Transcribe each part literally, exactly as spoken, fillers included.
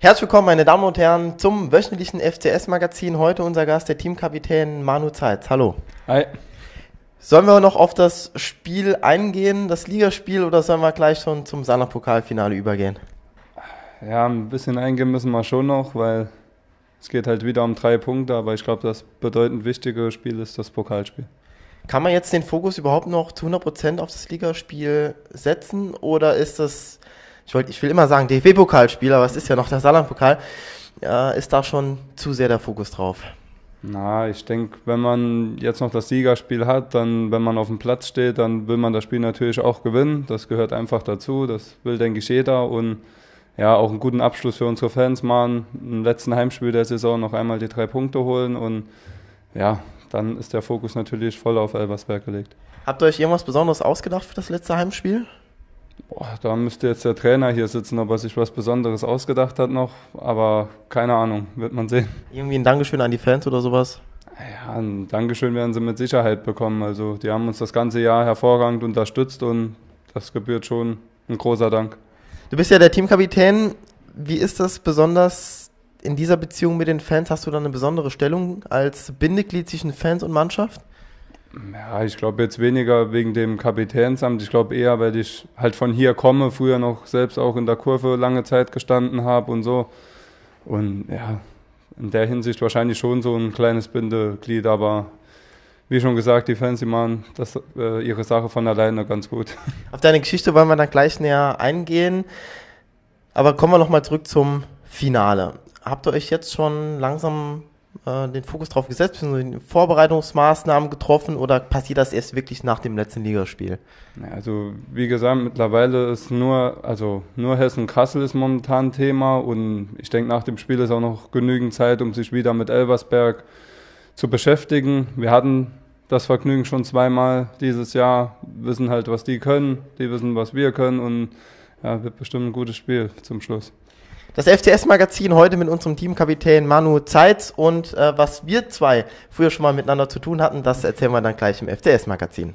Herzlich willkommen, meine Damen und Herren, zum wöchentlichen F C S-Magazin. Heute unser Gast, der Teamkapitän Manu Zeitz. Hallo. Hi. Sollen wir noch auf das Spiel eingehen, das Ligaspiel, oder sollen wir gleich schon zum Saarland-Pokalfinale übergehen? Ja, ein bisschen eingehen müssen wir schon noch, weil es geht halt wieder um drei Punkte, aber ich glaube, das bedeutend wichtigere Spiel ist das Pokalspiel. Kann man jetzt den Fokus überhaupt noch zu hundert Prozent auf das Ligaspiel setzen, oder ist das, ich, wollt, ich will immer sagen D F B-Pokalspiel, aber es ist ja noch der Saarland-Pokal, äh, ist da schon zu sehr der Fokus drauf? Na, ich denke, wenn man jetzt noch das Siegerspiel hat, dann, wenn man auf dem Platz steht, dann will man das Spiel natürlich auch gewinnen. Das gehört einfach dazu, das will, denke ich, jeder. Und ja, auch einen guten Abschluss für unsere Fans machen, im letzten Heimspiel der Saison noch einmal die drei Punkte holen und ja, dann ist der Fokus natürlich voll auf Elversberg gelegt. Habt ihr euch irgendwas Besonderes ausgedacht für das letzte Heimspiel? Boah, da müsste jetzt der Trainer hier sitzen, ob er sich was Besonderes ausgedacht hat noch, aber keine Ahnung, wird man sehen. Irgendwie ein Dankeschön an die Fans oder sowas? Ja, ein Dankeschön werden sie mit Sicherheit bekommen. Also die haben uns das ganze Jahr hervorragend unterstützt und das gebührt schon ein großer Dank. Du bist ja der Teamkapitän. Wie ist das besonders in dieser Beziehung mit den Fans? Hast du da eine besondere Stellung als Bindeglied zwischen Fans und Mannschaft? Ja, ich glaube jetzt weniger wegen dem Kapitänsamt. Ich glaube eher, weil ich halt von hier komme, früher noch selbst auch in der Kurve lange Zeit gestanden habe und so. Und ja, in der Hinsicht wahrscheinlich schon so ein kleines Bindeglied, aber wie schon gesagt, die Fans, die machen das, äh, ihre Sache von alleine ganz gut. Auf deine Geschichte wollen wir dann gleich näher eingehen, aber kommen wir nochmal zurück zum Finale. Habt ihr euch jetzt schon langsam äh, den Fokus drauf gesetzt, bzw. Vorbereitungsmaßnahmen getroffen, oder passiert das erst wirklich nach dem letzten Ligaspiel? Ja, also wie gesagt, mittlerweile ist nur, also nur Hessen-Kassel ist momentan Thema und ich denke, nach dem Spiel ist auch noch genügend Zeit, um sich wieder mit Elversberg zu beschäftigen. Wir hatten das Vergnügen schon zweimal dieses Jahr, wissen halt, was die können, die wissen, was wir können und ja, wird bestimmt ein gutes Spiel zum Schluss. Das F C S-Magazin heute mit unserem Teamkapitän Manu Zeitz, und äh, was wir zwei früher schon mal miteinander zu tun hatten, das erzählen wir dann gleich im F C S-Magazin.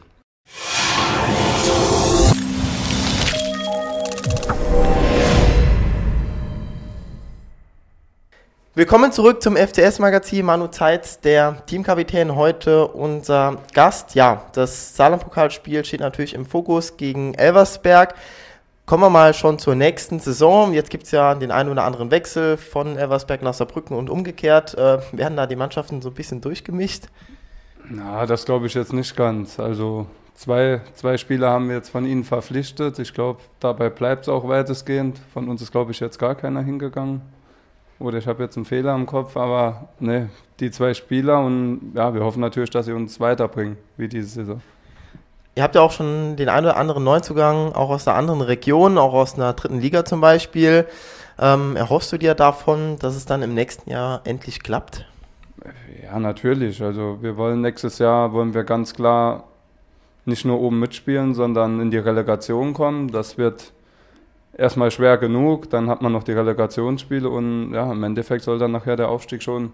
Willkommen zurück zum F C S-Magazin. Manu Zeitz, der Teamkapitän, heute unser Gast. Ja, das Saarland-Pokalspiel steht natürlich im Fokus gegen Elversberg. Kommen wir mal schon zur nächsten Saison. Jetzt gibt es ja den einen oder anderen Wechsel von Elversberg nach Saarbrücken und umgekehrt. Äh, werden da die Mannschaften so ein bisschen durchgemischt? Na, das glaube ich jetzt nicht ganz. Also zwei, zwei Spieler haben wir jetzt von ihnen verpflichtet. Ich glaube, dabei bleibt es auch weitestgehend. Von uns ist, glaube ich, jetzt gar keiner hingegangen. Oder ich habe jetzt einen Fehler im Kopf, aber ne, die zwei Spieler, und ja, wir hoffen natürlich, dass sie uns weiterbringen, wie diese Saison. Ihr habt ja auch schon den einen oder anderen Neuzugang, auch aus einer anderen Region, auch aus einer dritten Liga zum Beispiel. Ähm, erhoffst du dir davon, dass es dann im nächsten Jahr endlich klappt? Ja, natürlich. Also wir wollen nächstes Jahr, wollen wir ganz klar nicht nur oben mitspielen, sondern in die Relegation kommen. Das wird erstmal schwer genug, dann hat man noch die Relegationsspiele und ja, im Endeffekt soll dann nachher der Aufstieg schon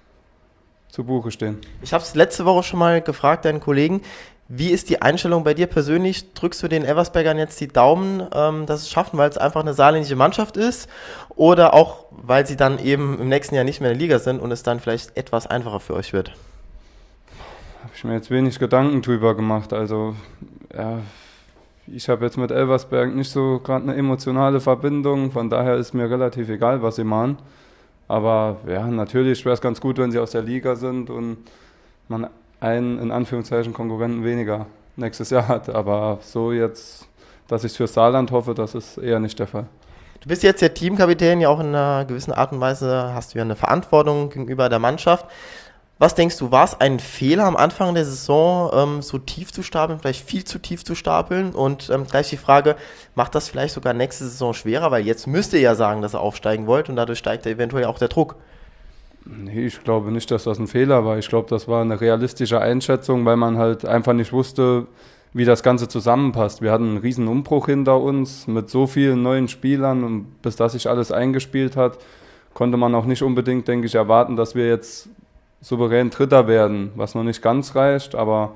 zu Buche stehen. Ich habe es letzte Woche schon mal gefragt, deinen Kollegen, wie ist die Einstellung bei dir persönlich? Drückst du den Elversbergern jetzt die Daumen, ähm, dass es schaffen, weil es einfach eine saarländische Mannschaft ist, oder auch, weil sie dann eben im nächsten Jahr nicht mehr in der Liga sind und es dann vielleicht etwas einfacher für euch wird? Habe ich mir jetzt wenig Gedanken drüber gemacht. Also ja, ich habe jetzt mit Elversberg nicht so gerade eine emotionale Verbindung, von daher ist mir relativ egal, was sie machen. Aber ja, natürlich wäre es ganz gut, wenn sie aus der Liga sind und man einen, in Anführungszeichen, Konkurrenten weniger nächstes Jahr hat. Aber so jetzt, dass ich für Saarland hoffe, das ist eher nicht der Fall. Du bist jetzt der Teamkapitän, ja auch in einer gewissen Art und Weise hast du ja eine Verantwortung gegenüber der Mannschaft. Was denkst du, war es ein Fehler am Anfang der Saison, ähm, so tief zu stapeln, vielleicht viel zu tief zu stapeln? Und ähm, gleich die Frage, macht das vielleicht sogar nächste Saison schwerer? Weil jetzt müsst ihr ja sagen, dass ihr aufsteigen wollt und dadurch steigt ja eventuell auch der Druck. Nee, ich glaube nicht, dass das ein Fehler war. Ich glaube, das war eine realistische Einschätzung, weil man halt einfach nicht wusste, wie das Ganze zusammenpasst. Wir hatten einen riesen Umbruch hinter uns mit so vielen neuen Spielern, und bis das sich alles eingespielt hat, konnte man auch nicht unbedingt, denke ich, erwarten, dass wir jetzt souverän Dritter werden, was noch nicht ganz reicht, aber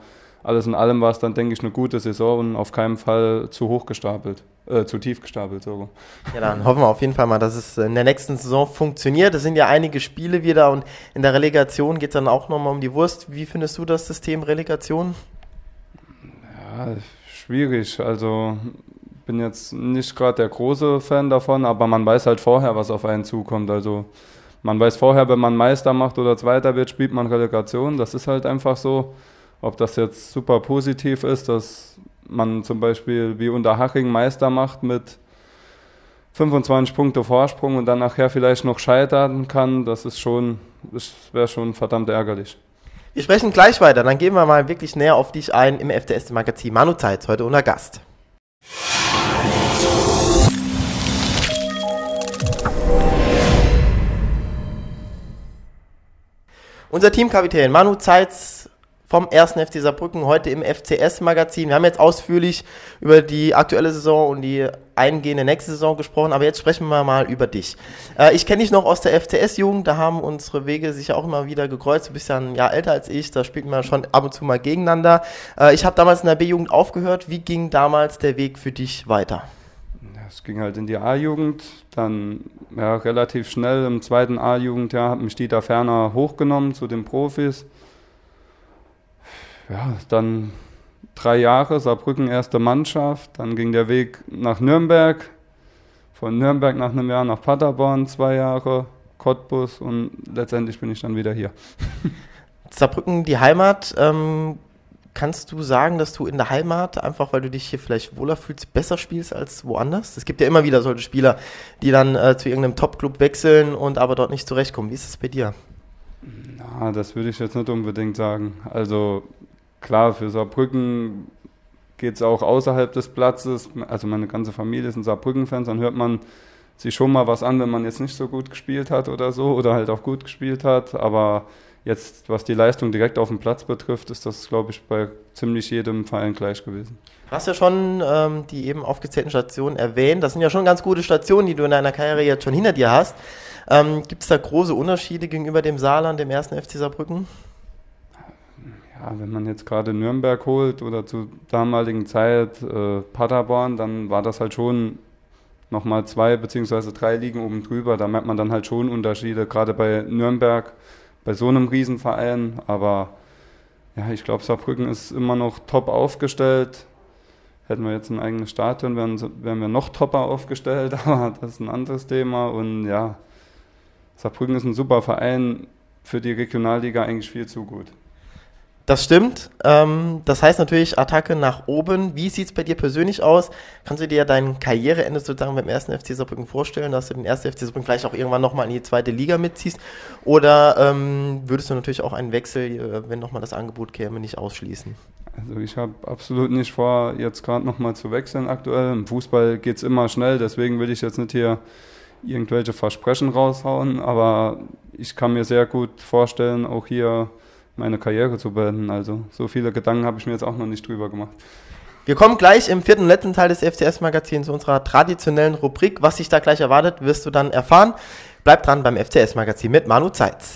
alles in allem war es dann, denke ich, eine gute Saison und auf keinen Fall zu hoch gestapelt, äh, zu tief gestapelt sogar. Ja, dann hoffen wir auf jeden Fall mal, dass es in der nächsten Saison funktioniert. Es sind ja einige Spiele wieder und in der Relegation geht es dann auch nochmal um die Wurst. Wie findest du das System Relegation? Ja, schwierig. Also bin jetzt nicht gerade der große Fan davon, aber man weiß halt vorher, was auf einen zukommt. Also man weiß vorher, wenn man Meister macht oder Zweiter wird, spielt man Relegation. Das ist halt einfach so. Ob das jetzt super positiv ist, dass man zum Beispiel wie Unterhaching Meister macht mit fünfundzwanzig Punkte Vorsprung und dann nachher vielleicht noch scheitern kann, das ist schon, das wäre schon verdammt ärgerlich. Wir sprechen gleich weiter, dann gehen wir mal wirklich näher auf dich ein im F C S-Magazin. Manu Zeitz, heute unser Gast. Unser Teamkapitän Manu Zeitz vom ersten F C Saarbrücken, heute im F C S-Magazin. Wir haben jetzt ausführlich über die aktuelle Saison und die eingehende nächste Saison gesprochen, aber jetzt sprechen wir mal über dich. Äh, ich kenne dich noch aus der F C S-Jugend, da haben unsere Wege sich ja auch immer wieder gekreuzt. Du bist ja ein Jahr älter als ich, da spielten wir schon ab und zu mal gegeneinander. Äh, ich habe damals in der B-Jugend aufgehört. Wie ging damals der Weg für dich weiter? Es ging halt in die A-Jugend, dann ja, relativ schnell im zweiten A-Jugendjahr hat mich Dieter Ferner hochgenommen zu den Profis. Ja, dann drei Jahre, Saarbrücken erste Mannschaft, dann ging der Weg nach Nürnberg, von Nürnberg nach einem Jahr nach Paderborn, zwei Jahre, Cottbus und letztendlich bin ich dann wieder hier. Saarbrücken, die Heimat, ähm, kannst du sagen, dass du in der Heimat, einfach weil du dich hier vielleicht wohler fühlst, besser spielst als woanders? Es gibt ja immer wieder solche Spieler, die dann äh, zu irgendeinem Top-Club wechseln und aber dort nicht zurechtkommen. Wie ist es bei dir? Na, das würde ich jetzt nicht unbedingt sagen. Also klar, für Saarbrücken geht es auch außerhalb des Platzes. Also meine ganze Familie sind Saarbrücken-Fans, dann hört man sich schon mal was an, wenn man jetzt nicht so gut gespielt hat oder so oder halt auch gut gespielt hat. Aber jetzt, was die Leistung direkt auf dem Platz betrifft, ist das, glaube ich, bei ziemlich jedem Verein gleich gewesen. Du hast ja schon ähm, die eben aufgezählten Stationen erwähnt. Das sind ja schon ganz gute Stationen, die du in deiner Karriere jetzt schon hinter dir hast. Ähm, Gibt es da große Unterschiede gegenüber dem Saarland, dem ersten F C Saarbrücken? Ja, wenn man jetzt gerade Nürnberg holt oder zur damaligen Zeit äh, Paderborn, dann war das halt schon nochmal zwei beziehungsweise drei Ligen oben drüber. Da merkt man dann halt schon Unterschiede, gerade bei Nürnberg, bei so einem Riesenverein. Aber ja, ich glaube, Saarbrücken ist immer noch top aufgestellt. Hätten wir jetzt ein eigenes Stadion, wären, wären wir noch topper aufgestellt, aber das ist ein anderes Thema. Und ja, Saarbrücken ist ein super Verein, für die Regionalliga eigentlich viel zu gut. Das stimmt. Ähm, das heißt natürlich Attacke nach oben. Wie sieht es bei dir persönlich aus? Kannst du dir dein Karriereende sozusagen beim ersten F C Saarbrücken vorstellen, dass du den ersten F C Saarbrücken vielleicht auch irgendwann nochmal in die zweite Liga mitziehst? Oder ähm, würdest du natürlich auch einen Wechsel, wenn nochmal das Angebot käme, nicht ausschließen? Also ich habe absolut nicht vor, jetzt gerade nochmal zu wechseln aktuell. Im Fußball geht es immer schnell, deswegen will ich jetzt nicht hier irgendwelche Versprechen raushauen, aber ich kann mir sehr gut vorstellen, auch hier meine Karriere zu beenden. Also so viele Gedanken habe ich mir jetzt auch noch nicht drüber gemacht. Wir kommen gleich im vierten und letzten Teil des F C S-Magazins zu unserer traditionellen Rubrik. Was sich da gleich erwartet, wirst du dann erfahren. Bleib dran beim F C S-Magazin mit Manu Zeitz.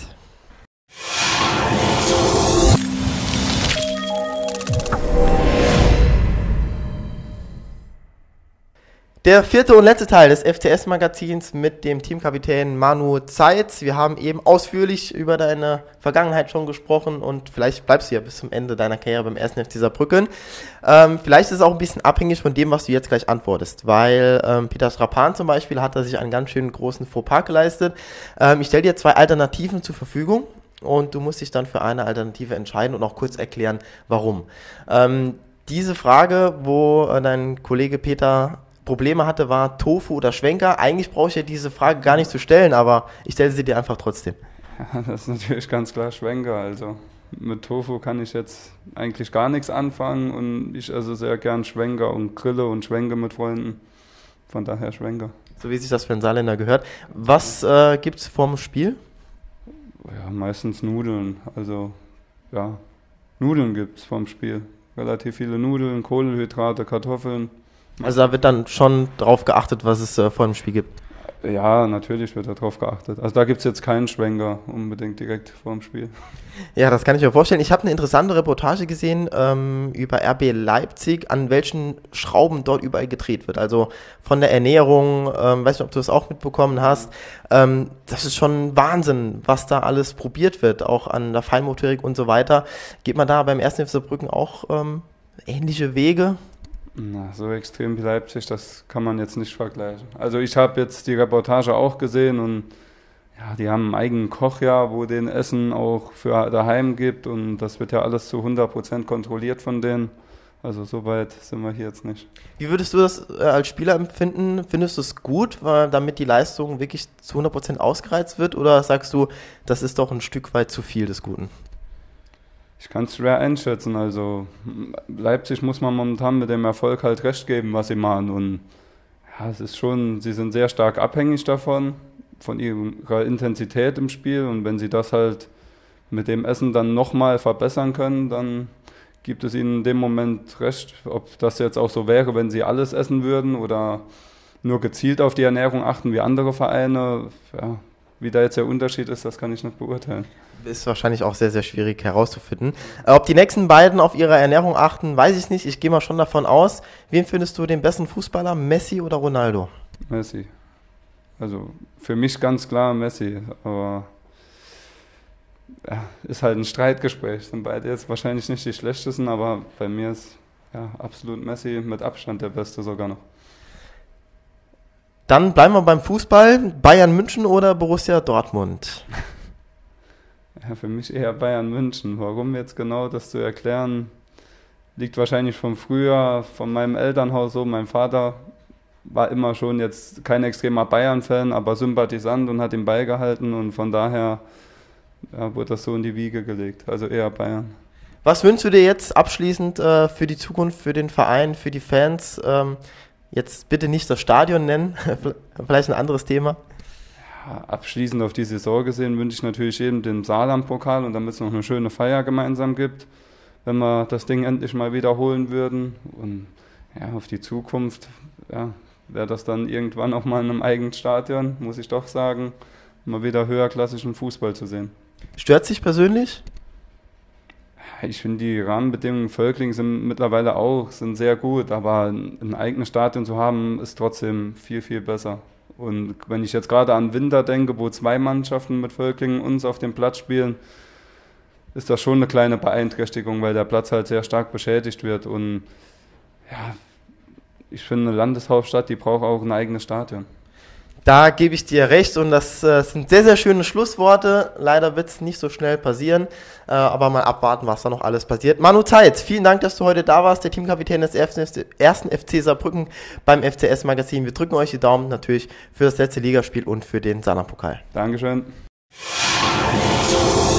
Der vierte und letzte Teil des F C S-Magazins mit dem Teamkapitän Manu Zeitz. Wir haben eben ausführlich über deine Vergangenheit schon gesprochen und vielleicht bleibst du ja bis zum Ende deiner Karriere beim ersten F C Saarbrücken. Ähm, vielleicht ist es auch ein bisschen abhängig von dem, was du jetzt gleich antwortest, weil ähm, Peter Strapan zum Beispiel hat da sich einen ganz schönen großen Fauxpas geleistet. Ähm, ich stelle dir zwei Alternativen zur Verfügung und du musst dich dann für eine Alternative entscheiden und auch kurz erklären, warum. Ähm, diese Frage, wo äh, dein Kollege Peter Probleme hatte, war Tofu oder Schwenker. Eigentlich brauche ich ja diese Frage gar nicht zu stellen, aber ich stelle sie dir einfach trotzdem. Ja, das ist natürlich ganz klar Schwenker. Also mit Tofu kann ich jetzt eigentlich gar nichts anfangen und ich esse sehr gern Schwenker und grille und schwenke mit Freunden. Von daher Schwenker. So wie sich das für einen Saarländer gehört. Was äh, gibt es vorm Spiel? Ja, meistens Nudeln. Also ja, Nudeln gibt es vorm Spiel. Relativ viele Nudeln, Kohlenhydrate, Kartoffeln. Also da wird dann schon drauf geachtet, was es äh, vor dem Spiel gibt. Ja, natürlich wird darauf geachtet. Also da gibt es jetzt keinen Schwenker unbedingt direkt vor dem Spiel. Ja, das kann ich mir vorstellen. Ich habe eine interessante Reportage gesehen ähm, über R B Leipzig, an welchen Schrauben dort überall gedreht wird. Also von der Ernährung, ähm, weiß nicht, ob du das auch mitbekommen hast. Ähm, das ist schon Wahnsinn, was da alles probiert wird, auch an der Feinmotorik und so weiter. Geht man da beim ersten F C Saarbrücken auch ähm, ähnliche Wege? Na, so extrem wie Leipzig, das kann man jetzt nicht vergleichen. Also ich habe jetzt die Reportage auch gesehen und ja, die haben einen eigenen Koch ja, wo den Essen auch für daheim gibt und das wird ja alles zu hundert Prozent kontrolliert von denen. Also so weit sind wir hier jetzt nicht. Wie würdest du das äh, als Spieler empfinden? Findest du es gut, weil damit die Leistung wirklich zu hundert Prozent ausgereizt wird, oder sagst du, das ist doch ein Stück weit zu viel des Guten? Ich kann es schwer einschätzen. Also Leipzig muss man momentan mit dem Erfolg halt recht geben, was sie machen. Und ja, es ist schon, sie sind sehr stark abhängig davon, von ihrer Intensität im Spiel. Und wenn sie das halt mit dem Essen dann nochmal verbessern können, dann gibt es ihnen in dem Moment recht. Ob das jetzt auch so wäre, wenn sie alles essen würden oder nur gezielt auf die Ernährung achten wie andere Vereine, ja, wie da jetzt der Unterschied ist, das kann ich nicht beurteilen. Ist wahrscheinlich auch sehr, sehr schwierig herauszufinden. Äh, ob die nächsten beiden auf ihre Ernährung achten, weiß ich nicht. Ich gehe mal schon davon aus. Wen findest du den besten Fußballer, Messi oder Ronaldo? Messi. Also für mich ganz klar Messi, aber ja, ist halt ein Streitgespräch. Sind beide jetzt wahrscheinlich nicht die schlechtesten, aber bei mir ist ja absolut Messi mit Abstand der Beste sogar noch. Dann bleiben wir beim Fußball. Bayern München oder Borussia Dortmund? Ja, für mich eher Bayern München. Warum jetzt genau, das zu erklären, liegt wahrscheinlich von früher, von meinem Elternhaus so. Mein Vater war immer schon jetzt kein extremer Bayern-Fan, aber Sympathisant und hat den Ball gehalten und von daher ja, wurde das so in die Wiege gelegt. Also eher Bayern. Was wünschst du dir jetzt abschließend äh, für die Zukunft, für den Verein, für die Fans? Ähm, jetzt bitte nicht das Stadion nennen, vielleicht ein anderes Thema. Ja, abschließend auf die Saison gesehen wünsche ich natürlich jedem den Saarland-Pokal und damit es noch eine schöne Feier gemeinsam gibt, wenn wir das Ding endlich mal wiederholen würden. Und ja, auf die Zukunft ja, wäre das dann irgendwann auch mal in einem eigenen Stadion, muss ich doch sagen, mal wieder höherklassischen Fußball zu sehen. Stört sich persönlich? Ich finde, die Rahmenbedingungen in Völkling sind mittlerweile auch sind sehr gut, aber ein eigenes Stadion zu haben, ist trotzdem viel, viel besser. Und wenn ich jetzt gerade an Winter denke, wo zwei Mannschaften mit Völklingen uns auf dem Platz spielen, ist das schon eine kleine Beeinträchtigung, weil der Platz halt sehr stark beschädigt wird. Und ja, ich finde, eine Landeshauptstadt, die braucht auch ein eigenes Stadion. Da gebe ich dir recht und das äh, sind sehr, sehr schöne Schlussworte. Leider wird es nicht so schnell passieren, äh, aber mal abwarten, was da noch alles passiert. Manu Zeitz, vielen Dank, dass du heute da warst, der Teamkapitän des ersten F C Saarbrücken beim F C S-Magazin. Wir drücken euch die Daumen natürlich für das letzte Ligaspiel und für den Saarland-Pokal. Dankeschön.